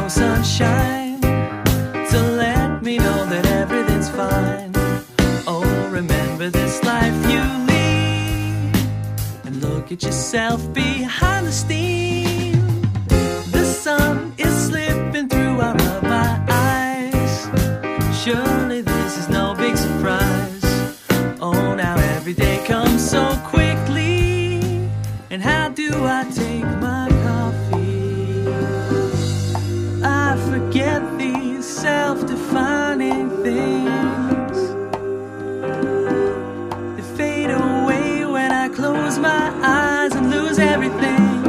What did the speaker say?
no sunshine to let me know that everything's fine. Oh, remember this life you lead, and look at yourself behind the steam. The sun is slipping through out of my eyes. Surely this is no big surprise. Oh, now every day comes so quickly, and how do I take my coffee? I forget these self-defining things. They fade away when I close my eyes and lose everything.